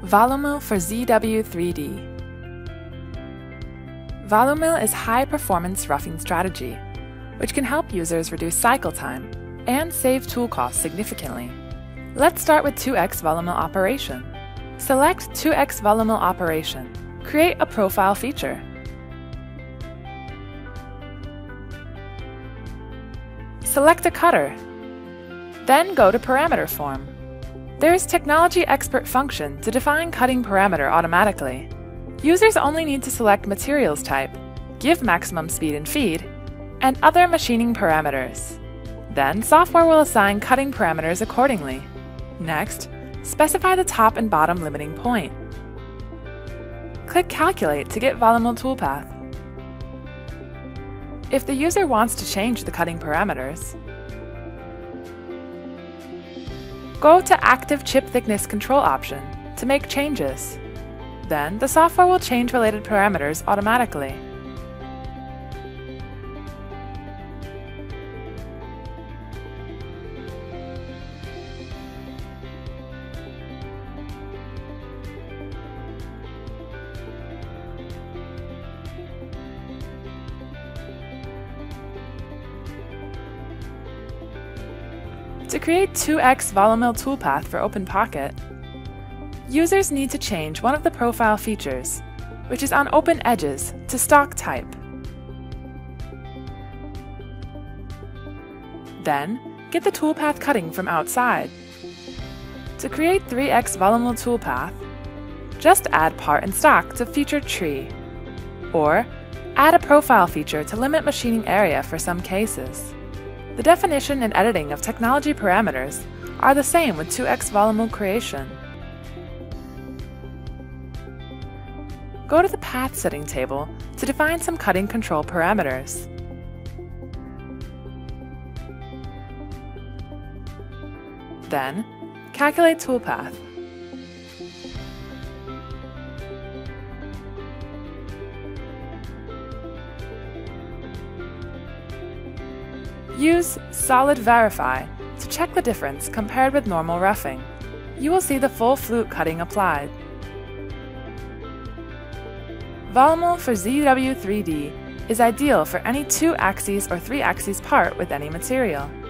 VoluMill for ZW3D. VoluMill is high-performance roughing strategy, which can help users reduce cycle time and save tool costs significantly. Let's start with 2x VoluMill operation. Select 2x VoluMill operation. Create a profile feature. Select a cutter. Then go to Parameter Form. There is Technology Expert function to define cutting parameter automatically. Users only need to select Materials type, give maximum speed and feed, and other machining parameters. Then software will assign cutting parameters accordingly. Next, specify the top and bottom limiting point. Click Calculate to get VoluMill Toolpath. If the user wants to change the cutting parameters, go to Active Chip Thickness Control option to make changes. Then the software will change related parameters automatically. To create 2x VoluMill Toolpath for OpenPocket, users need to change one of the profile features, which is on Open Edges, to Stock Type. Then, get the toolpath cutting from outside. To create 3x VoluMill Toolpath, just add Part and Stock to Featured Tree, or add a profile feature to limit machining area for some cases. The definition and editing of technology parameters are the same with 2x VoluMill creation. Go to the Path Setting table to define some cutting control parameters. Then, calculate toolpath. Use Solid Verify to check the difference compared with normal roughing. You will see the full flute cutting applied. VoluMill for ZW3D is ideal for any 2-axis or 3-axis part with any material.